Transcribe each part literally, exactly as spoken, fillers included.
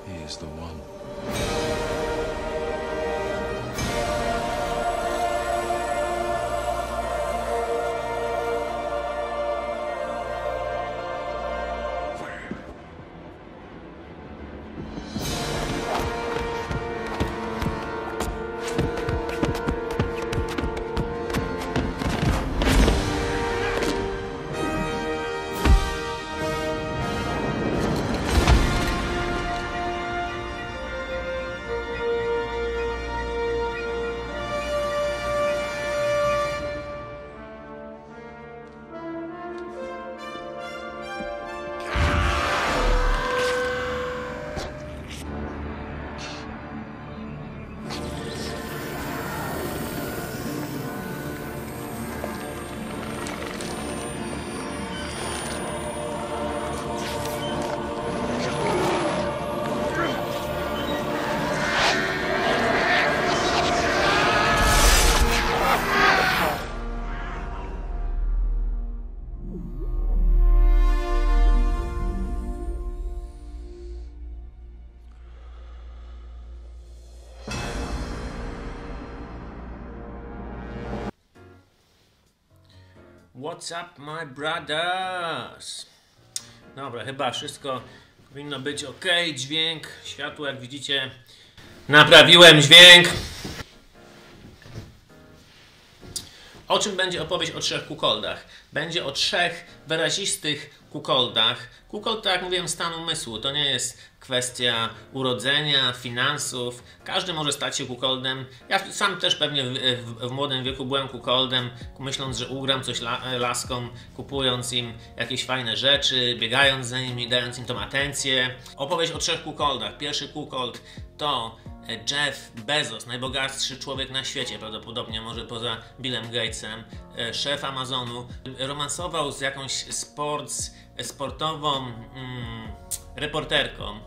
He is the one. What's up, my brothers? Dobra, chyba wszystko powinno być ok. Dźwięk, światło, jak widzicie, naprawiłem dźwięk. O czym będzie opowieść o trzech kukoldach? Będzie o trzech wyrazistych kukoldach. Kukold, tak jak mówiłem, stan umysłu. To nie jest kwestia urodzenia, finansów. Każdy może stać się kukoldem. Ja sam też pewnie w, w, w młodym wieku byłem kukoldem, myśląc, że ugram coś la, laskom, kupując im jakieś fajne rzeczy, biegając za nimi, dając im tą atencję. Opowieść o trzech kukoldach. Pierwszy kukold to Jeff Bezos, najbogatszy człowiek na świecie, prawdopodobnie może poza Billem Gatesem, szef Amazonu. Romansował z jakąś sports, sportową mm, reporterką.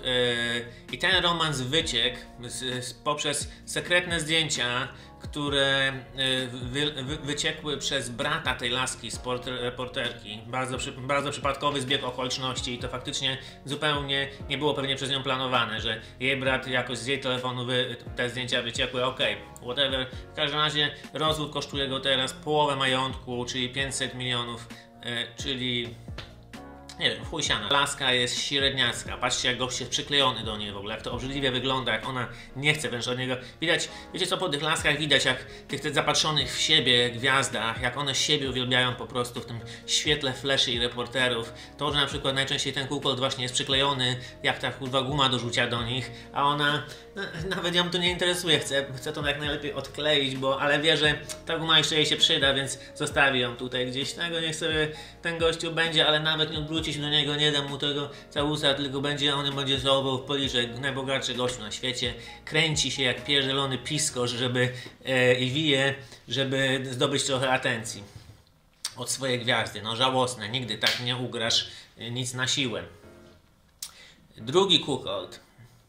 I ten romans wyciekł z, z, poprzez sekretne zdjęcia, które wy, wy, wyciekły przez brata tej laski, sport reporterki. Bardzo, przy, bardzo przypadkowy zbieg okoliczności i to faktycznie zupełnie nie było pewnie przez nią planowane, że jej brat jakoś z jej telefonu wy, te zdjęcia wyciekły. Okej, okay, whatever. W każdym razie rozwód kosztuje go teraz połowę majątku, czyli pięćset milionów, czyli nie wiem, chuj siana. Laska jest średniacka. Patrzcie, jak gość jest przyklejony do niej w ogóle, jak to obrzydliwie wygląda, jak ona nie chce wręcz od niego. Widać, wiecie co, po tych laskach widać, jak tych, tych zapatrzonych w siebie gwiazdach, jak one siebie uwielbiają po prostu w tym świetle fleszy i reporterów. To, że na przykład najczęściej ten kukold właśnie jest przyklejony, jak ta kurwa guma do rzucia do nich, a ona, no, nawet ją to nie interesuje, chce, chce to jak najlepiej odkleić, bo, ale wie, że ta guma jeszcze jej się przyda, więc zostawi ją tutaj gdzieś. Tego niech sobie ten gościu będzie, ale nawet nie odwróci się do niego, nie dam mu tego całusa, tylko będzie, on będzie całował w policzek, najbogatszy gościu na świecie, kręci się jak pierdzielony piskosz, żeby e, i wije, żeby zdobyć trochę atencji od swojej gwiazdy. No żałosne, nigdy tak nie ugrasz e, nic na siłę. Drugi kukold.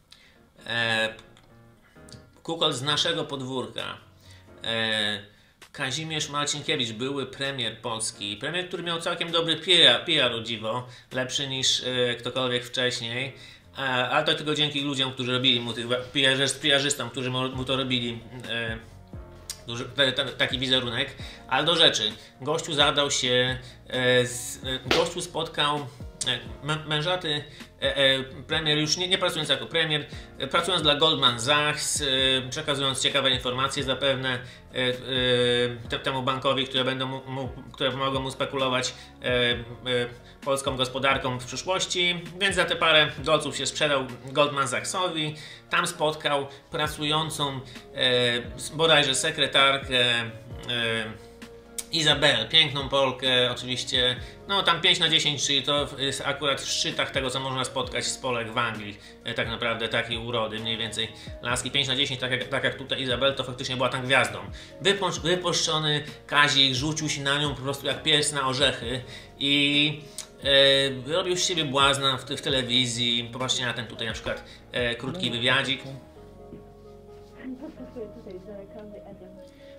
E, kukold z naszego podwórka. E, Kazimierz Marcinkiewicz, były premier Polski. Premier, który miał całkiem dobry P R, o dziwo, lepszy niż e, ktokolwiek wcześniej. E, ale to tylko dzięki ludziom, którzy robili mu tych P R-zystom, którzy mu, mu to robili. E, duży, t, t, taki wizerunek. Ale do rzeczy. Gościu zadał się, e, z, e, gościu spotkał mężaty e, e, premier, już nie, nie pracując jako premier, e, pracując dla Goldman Sachs, e, przekazując ciekawe informacje zapewne e, e, te, temu bankowi, które, będą mu, mu, które pomogą mu spekulować e, e, polską gospodarką w przyszłości, więc za te parę dolców się sprzedał Goldman Sachsowi. Tam spotkał pracującą e, bodajże sekretarkę e, Izabel, piękną Polkę, oczywiście, no tam pięć na dziesięć, czyli to jest akurat w szczytach tego, co można spotkać z Polek w Anglii, tak naprawdę takiej urody, mniej więcej laski pięć na dziesięć, tak jak, tak jak tutaj Izabel, to faktycznie była tam gwiazdą. Wypusz, wypuszczony Kazik rzucił się na nią po prostu jak pies na orzechy i e, robił z siebie błazna w, w telewizji. Popatrzcie na ten tutaj na przykład e, krótki wywiadzik.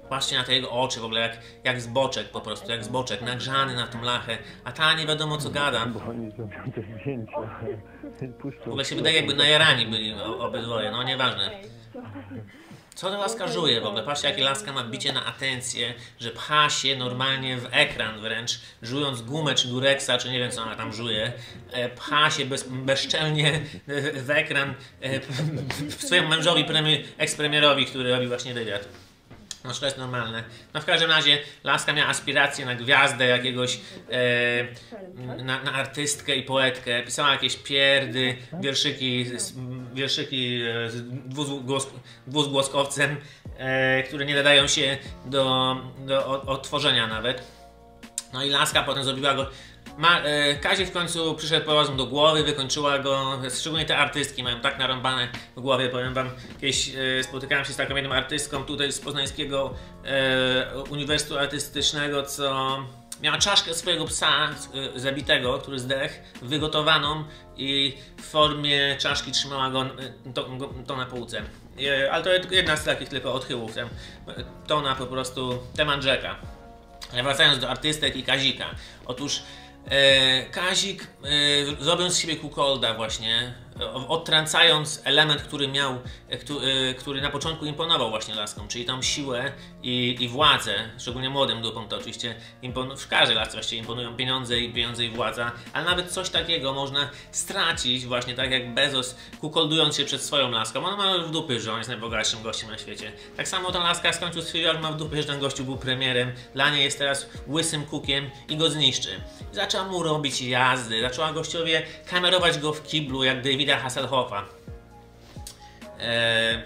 Patrzcie na te jego oczy w ogóle, jak, jak zboczek po prostu, jak zboczek, nagrzany na tą lachę, a ta nie wiadomo co gada. Bo oni zrobią te zdjęcia. W ogóle się wydaje, jakby najarani byli obydwoje, no nieważne. Co ta laska żuje w ogóle? Patrzcie, jakie laska ma bicie na atencję, że pcha się normalnie w ekran wręcz, żując gumę czy durexa, czy nie wiem co ona tam żuje. Pcha się bez, bezczelnie w ekran swojemu mężowi, ekspremierowi, który robi właśnie wywiad. No to jest normalne. No w każdym razie laska miała aspiracje na gwiazdę jakiegoś, e, na, na artystkę i poetkę. Pisała jakieś pierdy, wierszyki, wierszyki z dwuzgłos, dwuzgłoskowcem, e, które nie nadają się do, do odtworzenia nawet. No i laska potem zrobiła go... Ma, e, Kazik w końcu przyszedł po rozum do głowy, wykończyła go, szczególnie te artystki mają tak narąbane w głowie, powiem wam, kiedyś e, spotykałem się z taką jedną artystką tutaj z poznańskiego e, Uniwersytetu Artystycznego, co miała czaszkę swojego psa e, zabitego, który zdechł, wygotowaną i w formie czaszki trzymała go to, to na półce. E, ale to jedna z takich tylko odchyłów, ten, to na po prostu temat rzeka. Ale wracając do artystek i Kazika. Otóż E, Kazik, e, zrobiąc z siebie kukolda właśnie, e, odtrącając element, który miał, e, który, e, który na początku imponował właśnie laskom, czyli tą siłę i, i władzę, szczególnie młodym dupom to oczywiście impon- w każdej lasce właściwie imponują pieniądze i pieniądze i władza, ale nawet coś takiego można stracić właśnie tak jak Bezos, kukoldując się przed swoją laską. Ona ma w dupy, że on jest najbogatszym gościem na świecie. Tak samo ta laska z końcu stwierdziła, że ma w dupie, że ten gościu był premierem, dla niej jest teraz łysym kukiem i go zniszczy. Zaczęła mu robić jazdy, zaczęła gościowie kamerować go w kiblu jak Davida Hasselhoffa. Eee,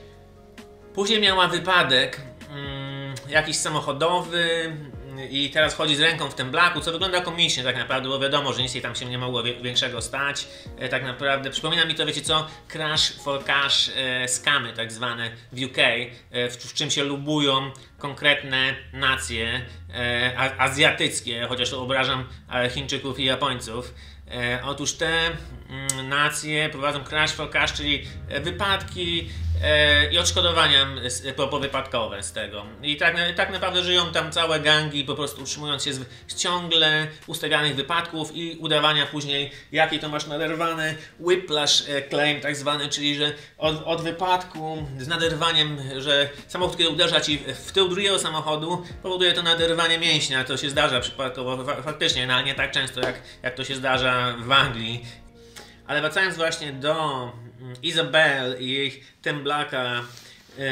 później miała wypadek mm, jakiś samochodowy i teraz chodzi z ręką w tym blaku, co wygląda komicznie tak naprawdę, bo wiadomo, że nic jej tam się nie mogło większego stać. E, tak naprawdę przypomina mi to, wiecie co, Crash for Cash e, skamy tak zwane w U K, e, w, w czym się lubują konkretne nacje e, a, azjatyckie, chociaż obrażam e, Chińczyków i Japońców. E, otóż te mm, nacje prowadzą crash for cash, czyli wypadki e, i odszkodowania po, powypadkowe z tego. I tak, tak naprawdę żyją tam całe gangi, po prostu utrzymując się z, z ciągle ustawianych wypadków i udawania później, jaki to masz naderwany whiplash claim tak zwany, czyli że od, od wypadku z naderwaniem, że samochód, kiedy uderza ci w tył drugiego samochodu, powoduje to naderwanie mięśnia. To się zdarza przypadkowo, faktycznie, no, ale nie tak często jak, jak to się zdarza w Anglii. Ale wracając właśnie do Izabel i jej temblaka yy,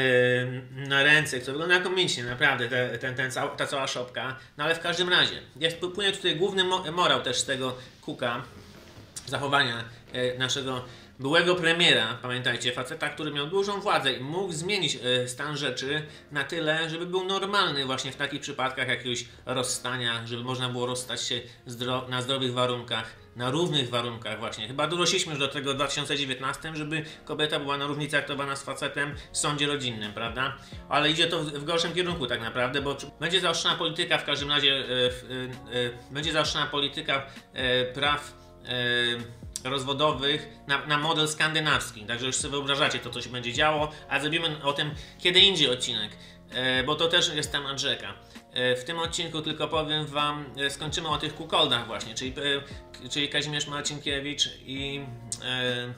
na ręce, które wygląda komicznie, naprawdę, te, ten, ten, ta cała szopka. No ale w każdym razie, jest, płynie tutaj główny morał też z tego Cooka, zachowania yy, naszego byłego premiera, pamiętajcie, faceta, który miał dużą władzę i mógł zmienić y, stan rzeczy na tyle, żeby był normalny właśnie w takich przypadkach jakiegoś rozstania, żeby można było rozstać się zdro na zdrowych warunkach, na równych warunkach właśnie. Chyba dorośliśmy już do tego w dwa tysiące dziewiętnastym, żeby kobieta była na równi traktowana z facetem w sądzie rodzinnym, prawda? Ale idzie to w, w gorszym kierunku tak naprawdę, bo będzie zaostrzona polityka w każdym razie, y, y, y, będzie zaostrzona polityka y, praw y, rozwodowych na, na model skandynawski, także już sobie wyobrażacie to, co się będzie działo, a zrobimy o tym kiedy indziej odcinek, e, bo to też jest temat rzeka. E, w tym odcinku tylko powiem wam, e, skończymy o tych kukoldach właśnie, czyli, e, czyli Kazimierz Marcinkiewicz i, e,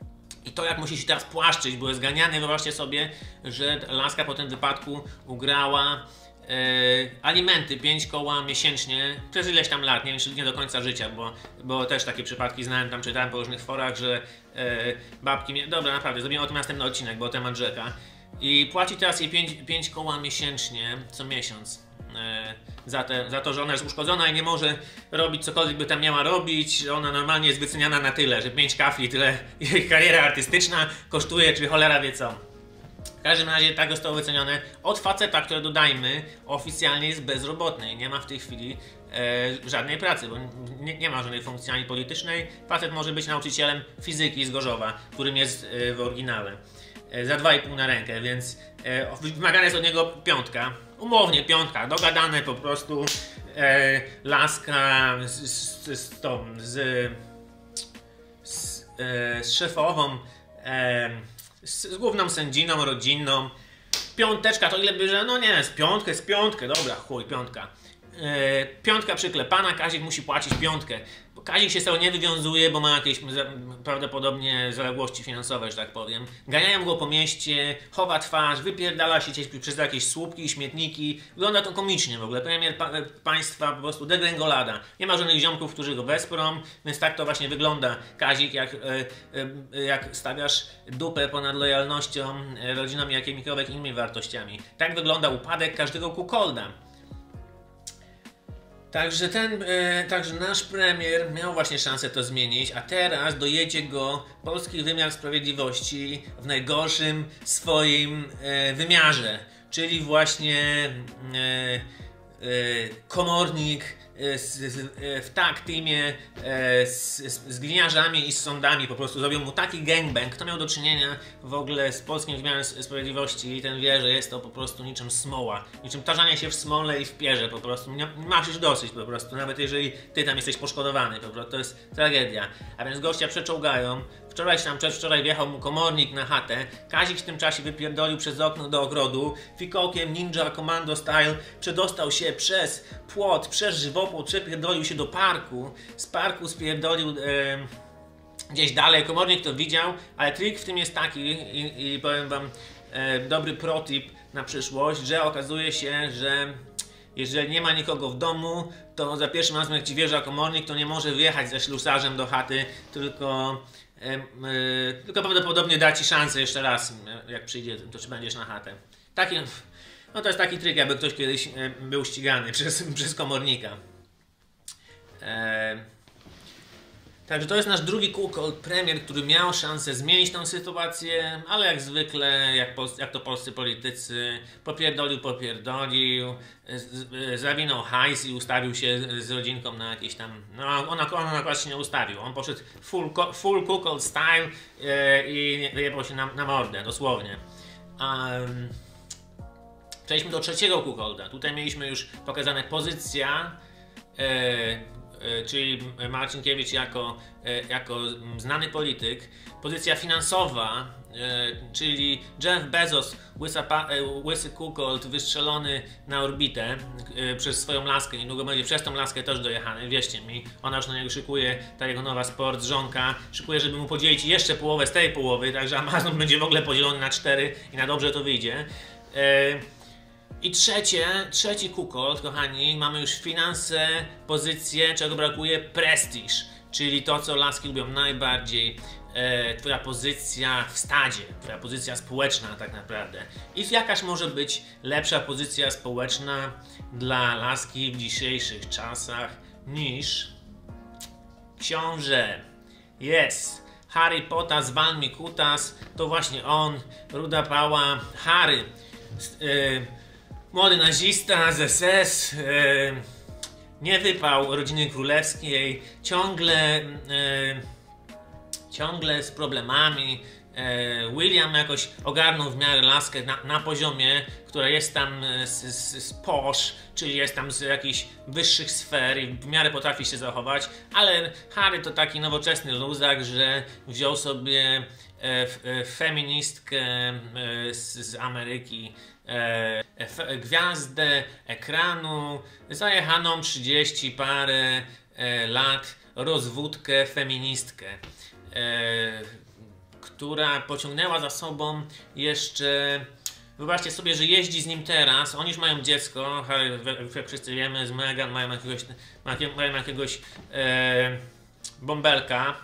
i to jak musi się teraz płaszczyć, bo jest ganiany, wyobraźcie sobie, że laska po tym wypadku ugrała Yy, alimenty pięć koła miesięcznie przez ileś tam lat, nie wiem czy nie do końca życia, bo, bo też takie przypadki znałem, tam czytałem po różnych forach, że yy, babki, mnie... dobra naprawdę, zrobimy o tym następny odcinek, bo temat rzeka i płaci teraz jej pięć koła miesięcznie co miesiąc yy, za, te, za to, że ona jest uszkodzona i nie może robić cokolwiek by tam miała robić, że ona normalnie jest wyceniana na tyle, że pięć kafli tyle jej kariera artystyczna kosztuje, czy cholera wie co. W każdym razie tak zostało wycenione od faceta, który dodajmy oficjalnie jest bezrobotny. Nie ma w tej chwili e, żadnej pracy, bo nie, nie ma żadnej funkcji ani politycznej. Facet może być nauczycielem fizyki z Gorzowa, którym jest e, w oryginale. E, za dwa i pół na rękę, więc e, wymagana jest od niego piątka. Umownie piątka, dogadane po prostu. E, laska z, z, z, tą, z, z, e, z szefową. E, z główną sędziną rodzinną piąteczka, to ile bierze? No nie, z piątkę, z piątkę, dobra, chuj, piątka. Yy, piątka przyklepana, Kazik musi płacić piątkę. Bo Kazik się z tego nie wywiązuje, bo ma jakieś prawdopodobnie zaległości finansowe, że tak powiem. Ganiają go po mieście, chowa twarz, wypierdala się przez jakieś słupki, śmietniki. Wygląda to komicznie w ogóle. Premier pa państwa po prostu degrengolada. Nie ma żadnych ziomków, którzy go wesprą, więc tak to właśnie wygląda, Kazik, jak, yy, jak stawiasz dupę ponad lojalnością, rodziną, jakimikolwiek innymi wartościami. Tak wygląda upadek każdego kukolda. Także ten, e, także nasz premier miał właśnie szansę to zmienić, a teraz dojedzie go polski wymiar sprawiedliwości w najgorszym swoim e, wymiarze, czyli właśnie e, e, komornik e, z, z, e, w tak teamie e, z, z gliniarzami i z sądami, po prostu zrobił mu taki gangbang. Kto miał do czynienia w ogóle z polskim wymiarem sprawiedliwości, ten wie, że jest to po prostu niczym smoła, niczym tarzanie się w smole i w pierze, po prostu nie, masz już dosyć po prostu, nawet jeżeli ty tam jesteś poszkodowany, po prostu to jest tragedia. A więc gościa przeczołgają. Wczoraj, tam przedwczoraj wjechał mu komornik na chatę, Kazik w tym czasie wypierdolił przez okno do ogrodu, fikołkiem ninja commando style przedostał się przez płot, przez żywopłot, przepierdolił się do parku, z parku spierdolił e, gdzieś dalej, komornik to widział, ale trik w tym jest taki i, i powiem wam e, dobry protip na przyszłość, że okazuje się, że jeżeli nie ma nikogo w domu, to za pierwszym razem jak ci wjeżdża komornik, to nie może wjechać ze ślusarzem do chaty, tylko Yy, tylko prawdopodobnie da ci szansę jeszcze raz, jak przyjdzie, to czy będziesz na chatę. Taki, no to jest taki tryk, jakby ktoś kiedyś yy, był ścigany przez, przez komornika. Yy. Także to jest nasz drugi kukold, premier, który miał szansę zmienić tę sytuację, ale jak zwykle, jak, pol, jak to polscy politycy, popierdolił, popierdolił, zawinął hajs i ustawił się z rodzinką na jakieś tam, no on, on akurat się nie ustawił, on poszedł full, full kukold style yy, i wyjebał się na, na mordę, dosłownie. Um, przejdźmy do trzeciego kukolda. Tutaj mieliśmy już pokazane pozycja, yy, czyli Marcinkiewicz jako, jako znany polityk, pozycja finansowa, czyli Jeff Bezos, łysa, łysy kukold wystrzelony na orbitę przez swoją laskę, niedługo będzie przez tą laskę też dojechany, wierzcie mi, ona już na niego szykuje, ta jego nowa sport, żonka, szykuje, żeby mu podzielić jeszcze połowę z tej połowy, także Amazon będzie w ogóle podzielony na cztery i na dobrze to wyjdzie. I trzecie, trzeci kukold, kochani, mamy już finanse, pozycję, czego brakuje, prestiż, czyli to, co laski lubią najbardziej, e, twoja pozycja w stadzie, twoja pozycja społeczna tak naprawdę. I jakaż może być lepsza pozycja społeczna dla laski w dzisiejszych czasach niż książę. Jest! Harry Potas, Van mi Kutas, to właśnie on, ruda pała, Harry. E, Młody nazista z S S, e, nie wypał rodziny królewskiej, ciągle, e, ciągle z problemami. E, William jakoś ogarnął w miarę laskę na, na poziomie, która jest tam z, z, z posh, czyli jest tam z jakichś wyższych sfer i w miarę potrafi się zachować, ale Harry to taki nowoczesny luzak, że wziął sobie e, feministkę e, z, z Ameryki, E, gwiazdę ekranu, zajechaną trzydzieści parę e, lat rozwódkę, feministkę, e, która pociągnęła za sobą jeszcze, wyobraźcie sobie, że jeździ z nim teraz, oni już mają dziecko, jak wszyscy wiemy, z Meghan mają jakiegoś, mają jakiegoś e, bąbelka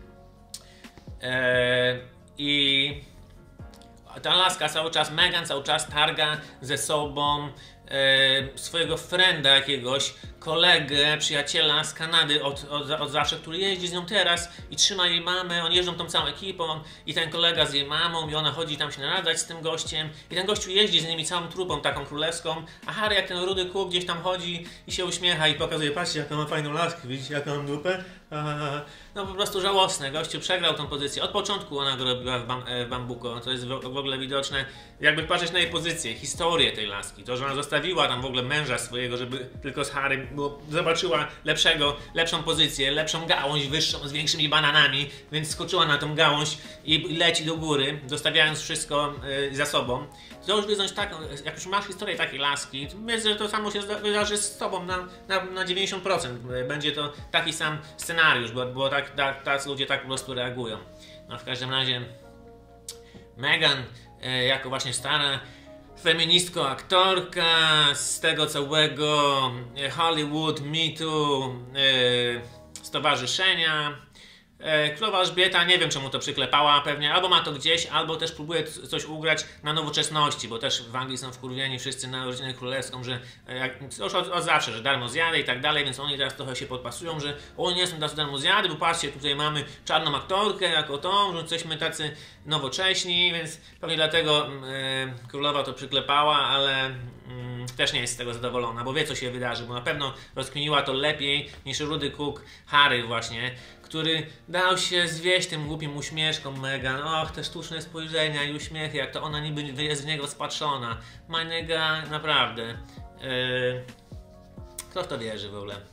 e, i ta laska cały czas, Meghan cały czas targa ze sobą e, swojego frenda jakiegoś, kolegę, przyjaciela z Kanady od, od, od zawsze, który jeździ z nią teraz i trzyma jej mamę, oni jeżdżą tą całą ekipą i ten kolega z jej mamą i ona chodzi tam się naradzać z tym gościem i ten gościu jeździ z nimi całą trupą taką królewską, a Harry jak ten rudy kuk gdzieś tam chodzi i się uśmiecha i pokazuje, patrzcie jaką ma fajną laskę, widzicie jaką mam dupę? Aha. No po prostu żałosne, gościu przegrał tą pozycję, od początku ona go robiła w, bam, w bambuko, to jest w, w ogóle widoczne, jakby patrzeć na jej pozycję, historię tej laski, to, że ona zostawiła zostawiła tam w ogóle męża swojego, żeby tylko z Harrym, bo zobaczyła lepszego, lepszą pozycję, lepszą gałąź wyższą, z większymi bananami, więc skoczyła na tą gałąź i leci do góry, zostawiając wszystko yy, za sobą. To już wyznać tak, jak już masz historię takiej laski, to wiesz, że to samo się wydarzy z tobą na, na, na dziewięćdziesiąt procent. Będzie to taki sam scenariusz, bo, bo tak, tak, tacy ludzie tak po prostu reagują. No w każdym razie Meghan e, jako właśnie stara feministko, aktorka z tego całego e, Hollywood Me Too e, stowarzyszenia. Królowa Elżbieta, nie wiem czemu to przyklepała, pewnie albo ma to gdzieś, albo też próbuje coś ugrać na nowoczesności, bo też w Anglii są wkurwieni wszyscy na rodzinę królewską, że jak, już od, od zawsze, że darmo zjady i tak dalej, więc oni teraz trochę się podpasują, że o nie są tacy darmo zjady, bo patrzcie, tutaj mamy czarną aktorkę jako tą, że jesteśmy tacy nowocześni, więc pewnie dlatego e, królowa to przyklepała, ale mm, też nie jest z tego zadowolona, bo wie co się wydarzy, bo na pewno rozkminiła to lepiej niż rudy kuk Harry właśnie, który dał się zwieść tym głupim uśmieszkom Meghan. Och, te sztuczne spojrzenia i uśmiechy, jak to ona niby jest z niego spatrzona. My nigga, naprawdę. Yy, kto w to wierzy w ogóle?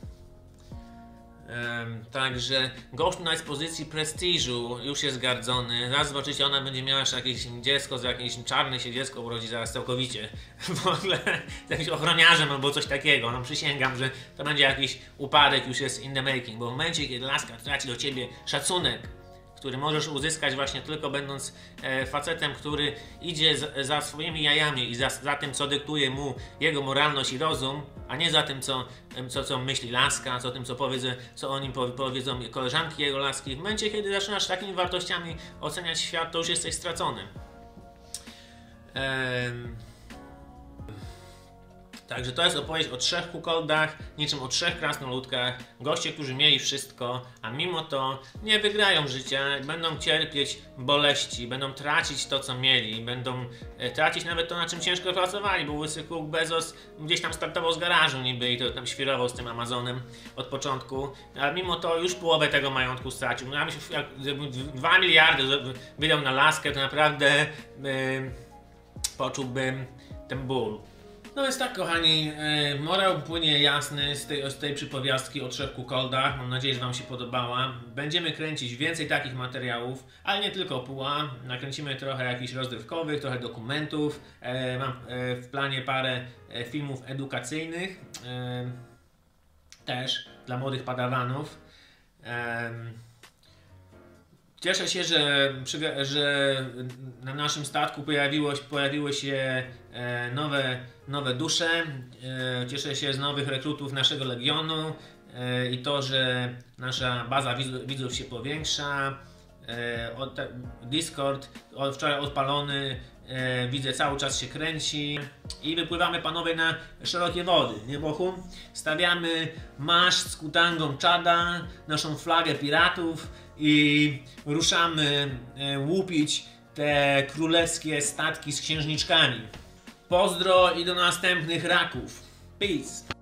Yy, także gość na z pozycji prestiżu już jest gardzony. Zaraz zobaczycie, ona będzie miała jeszcze jakieś dziecko, z jakimś czarne się dziecko urodzi zaraz całkowicie. W ogóle z jakimś ochroniarzem albo coś takiego. No przysięgam, że to będzie jakiś upadek, już jest in the making. Bo w momencie, kiedy laska traci do ciebie szacunek, który możesz uzyskać właśnie tylko będąc e, facetem, który idzie z, za swoimi jajami i za, za tym, co dyktuje mu jego moralność i rozum, a nie za tym, co, co, co myśli laska, co tym, co, powiedzą, co o nim powiedzą koleżanki jego laski. W momencie, kiedy zaczynasz takimi wartościami oceniać świat, to już jesteś stracony. Ehm... Także to jest opowieść o trzech kukoldach, niczym o trzech krasnoludkach, goście, którzy mieli wszystko, a mimo to nie wygrają życia, będą cierpieć boleści, będą tracić to, co mieli, będą e, tracić nawet to, na czym ciężko pracowali, bo łysy Cook Bezos gdzieś tam startował z garażu niby i to tam świrował z tym Amazonem od początku, ale mimo to już połowę tego majątku stracił. Ja myślę, jak dwa miliardy wydał na laskę, to naprawdę e, poczułbym ten ból. No więc tak, kochani, e, morał płynie jasny z tej, z tej przypowiastki o trzech kukoldach. Mam nadzieję, że wam się podobała. Będziemy kręcić więcej takich materiałów, ale nie tylko puła. Nakręcimy trochę jakichś rozrywkowych, trochę dokumentów. E, mam e, w planie parę e, filmów edukacyjnych. E, też dla młodych padawanów. E, Cieszę się, że, że na naszym statku pojawiło, pojawiły się nowe, nowe dusze. Cieszę się z nowych rekrutów naszego Legionu i to, że nasza baza widzów się powiększa. Discord od wczoraj odpalony, widzę, cały czas się kręci i wypływamy, panowie, na szerokie wody, nie Bochu? Stawiamy maszt z kutangą czada, naszą flagę piratów i ruszamy łupić te królewskie statki z księżniczkami. Pozdro i do następnych raków. Peace!